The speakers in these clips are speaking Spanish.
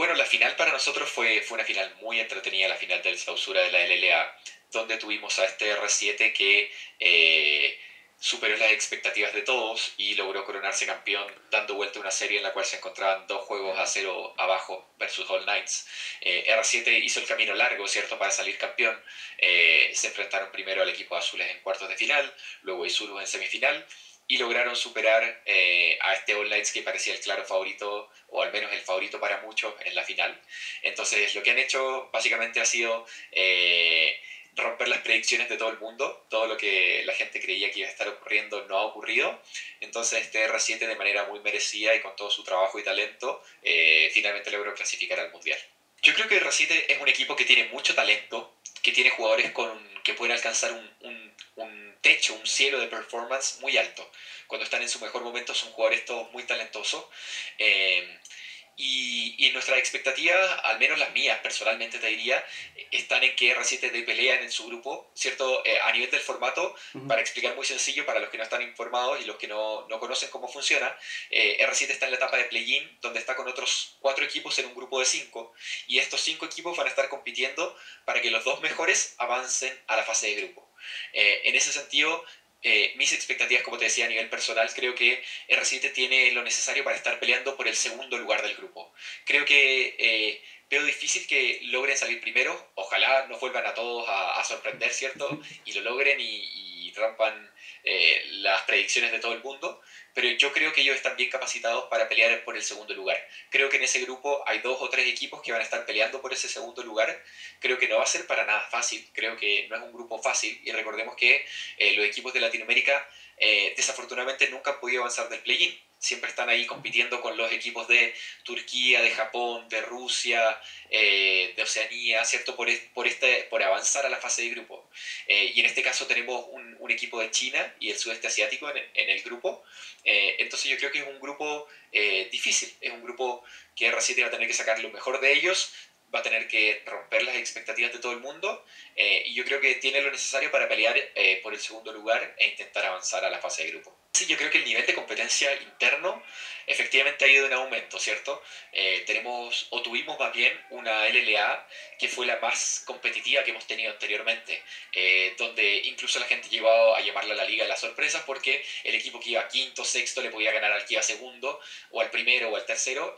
Bueno, la final para nosotros fue una final muy entretenida, la final del clausura de la LLA, donde tuvimos a este R7 que superó las expectativas de todos y logró coronarse campeón dando vuelta a una serie en la cual se encontraban 2 juegos a 0 abajo versus All Knights. R7 hizo el camino largo, ¿cierto?, para salir campeón. Se enfrentaron primero al equipo de azules en cuartos de final, luego a Isurus en semifinal, y lograron superar a este All Knights que parecía el claro favorito, o al menos el favorito para muchos en la final. Entonces lo que han hecho básicamente ha sido romper las predicciones de todo el mundo. Todo lo que la gente creía que iba a estar ocurriendo no ha ocurrido. Entonces este R7, de manera muy merecida y con todo su trabajo y talento, finalmente logró clasificar al Mundial. Yo creo que R7 es un equipo que tiene mucho talento, que tiene jugadores que pueden alcanzar un techo, un cielo de performance muy alto. Cuando están en su mejor momento son jugadores todos muy talentosos. Y nuestras expectativas, al menos las mías personalmente te diría, están en que R7 de pelean en su grupo, ¿cierto? A nivel del formato, Ujú. para explicar muy sencillo para los que no están informados y los que no conocen cómo funciona, R7 está en la etapa de play-in, donde está con otros 4 equipos en un grupo de 5, y estos 5 equipos van a estar compitiendo para que los 2 mejores avancen a la fase de grupo. En ese sentido, mis expectativas, como te decía, a nivel personal, creo que R7 tiene lo necesario para estar peleando por el segundo lugar del grupo. Creo que veo difícil que logren salir primero. Ojalá nos vuelvan a todos a sorprender, ¿cierto? Y lo logren y rompan las predicciones de todo el mundo. Pero yo creo que ellos están bien capacitados para pelear por el segundo lugar. Creo que en ese grupo hay 2 o 3 equipos que van a estar peleando por ese segundo lugar. Creo que no va a ser para nada fácil. Creo que no es un grupo fácil. Y recordemos que los equipos de Latinoamérica desafortunadamente nunca han podido avanzar del play-in. Siempre están ahí compitiendo con los equipos de Turquía, de Japón, de Rusia, de Oceanía, ¿cierto? Por avanzar a la fase de grupo. Y en este caso tenemos un equipo de China y el sudeste asiático en el grupo. Entonces yo creo que es un grupo difícil, es un grupo que R7 va a tener que sacar lo mejor de ellos, va a tener que romper las expectativas de todo el mundo, y yo creo que tiene lo necesario para pelear por el segundo lugar e intentar avanzar a la fase de grupo. Sí, yo creo que el nivel de competencia interno efectivamente ha ido en aumento, ¿cierto? Tenemos, o tuvimos más bien, una LLA que fue la más competitiva que hemos tenido anteriormente, donde incluso la gente llegó a llamarla la Liga de las Sorpresas, porque el equipo que iba quinto, sexto le podía ganar al que iba segundo, o al primero, o al tercero,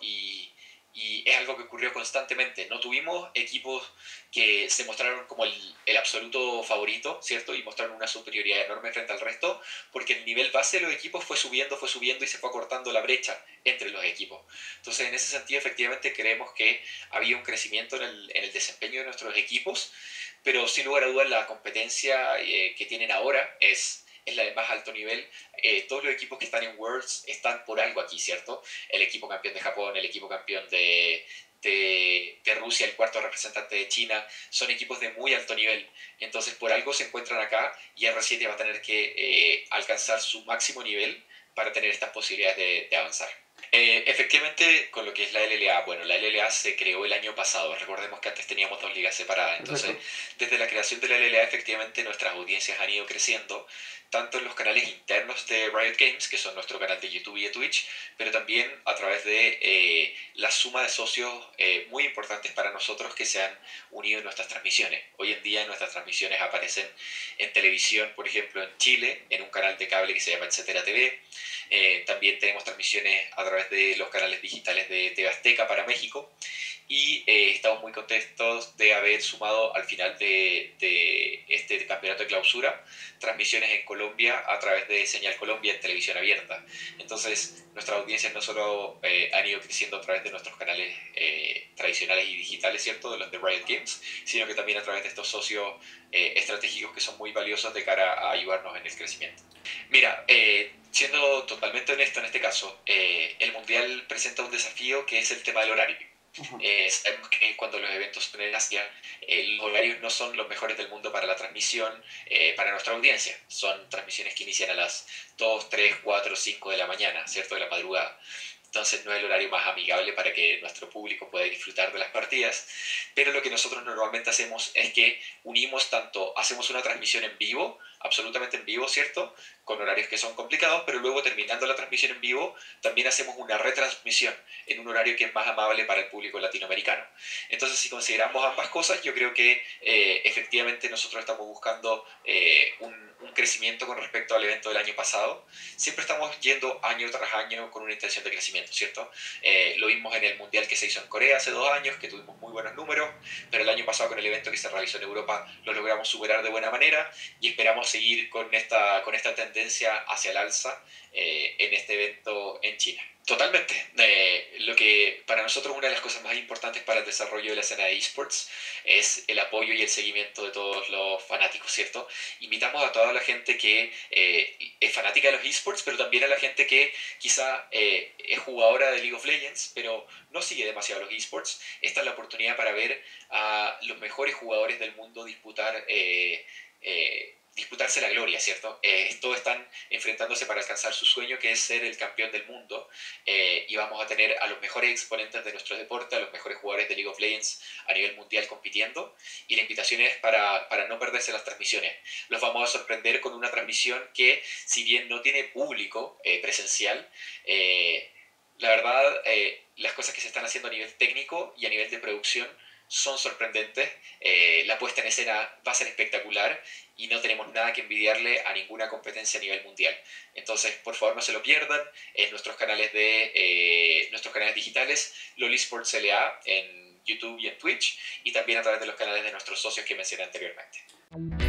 y es algo que ocurrió constantemente. No tuvimos equipos que se mostraron como el absoluto favorito, ¿cierto? Y mostraron una superioridad enorme frente al resto, porque el nivel base de los equipos fue subiendo y se fue acortando la brecha entre los equipos. Entonces, en ese sentido, efectivamente, creemos que había un crecimiento en el desempeño de nuestros equipos, pero sin lugar a dudas la competencia que tienen ahora es la de más alto nivel. Todos los equipos que están en Worlds están por algo aquí, ¿cierto? El equipo campeón de Japón, el equipo campeón de Rusia, el cuarto representante de China, son equipos de muy alto nivel. Entonces, por algo se encuentran acá, y R7 va a tener que alcanzar su máximo nivel para tener estas posibilidades de avanzar. Efectivamente, con lo que es la LLA, bueno, la LLA se creó el año pasado. Recordemos que antes teníamos 2 ligas separadas. Entonces, Exacto. desde la creación de la LLA, efectivamente, nuestras audiencias han ido creciendo, tanto en los canales internos de Riot Games, que son nuestro canal de YouTube y de Twitch, pero también a través de la suma de socios muy importantes para nosotros que se han unido en nuestras transmisiones. Hoy en día nuestras transmisiones aparecen en televisión, por ejemplo, en Chile, en un canal de cable que se llama Etcétera TV. También tenemos transmisiones a través de los canales digitales de TV Azteca para México, y estamos muy contentos de haber sumado al final de este campeonato de clausura transmisiones en Colombia a través de Señal Colombia en televisión abierta. Entonces nuestras audiencias no solo han ido creciendo a través de nuestros canales tradicionales y digitales, ¿cierto?, de los de Riot Games, sino que también a través de estos socios estratégicos que son muy valiosos de cara a ayudarnos en el crecimiento. Mira, siendo totalmente honesto en este caso, el Mundial presenta un desafío que es el tema del horario. Ajá. Sabemos que cuando los eventos son en Asia, los horarios no son los mejores del mundo para la transmisión, para nuestra audiencia. Son transmisiones que inician a las 2, 3, 4, 5 de la mañana, ¿cierto?, de la madrugada. Entonces no es el horario más amigable para que nuestro público pueda disfrutar de las partidas, pero lo que nosotros normalmente hacemos es que unimos tanto, hacemos una transmisión en vivo absolutamente en vivo, ¿cierto? Con horarios que son complicados, pero luego terminando la transmisión en vivo, también hacemos una retransmisión en un horario que es más amable para el público latinoamericano. Entonces, si consideramos ambas cosas, yo creo que efectivamente nosotros estamos buscando un crecimiento con respecto al evento del año pasado. Siempre estamos yendo año tras año con una intención de crecimiento, ¿cierto? Lo vimos en el Mundial que se hizo en Corea hace 2 años, que tuvimos muy buenos números, pero el año pasado con el evento que se realizó en Europa lo logramos superar de buena manera y esperamos seguir con esta tendencia hacia el alza en este evento en China. Totalmente. Lo que para nosotros una de las cosas más importantes para el desarrollo de la escena de esports es el apoyo y el seguimiento de todos los fanáticos, ¿cierto? Invitamos a toda la gente que es fanática de los esports, pero también a la gente que quizá es jugadora de League of Legends, pero no sigue demasiado los esports. Esta es la oportunidad para ver a los mejores jugadores del mundo disputarse la gloria, ¿cierto? Todos están enfrentándose para alcanzar su sueño, que es ser el campeón del mundo, y vamos a tener a los mejores exponentes de nuestro deporte, a los mejores jugadores de League of Legends a nivel mundial compitiendo, y la invitación es para no perderse las transmisiones. Los vamos a sorprender con una transmisión que, si bien no tiene público presencial, la verdad, las cosas que se están haciendo a nivel técnico y a nivel de producción son sorprendentes. La puesta en escena va a ser espectacular y no tenemos nada que envidiarle a ninguna competencia a nivel mundial. Entonces, por favor, no se lo pierdan en nuestros canales digitales, LOL Esports LA en YouTube y en Twitch, y también a través de los canales de nuestros socios que mencioné anteriormente.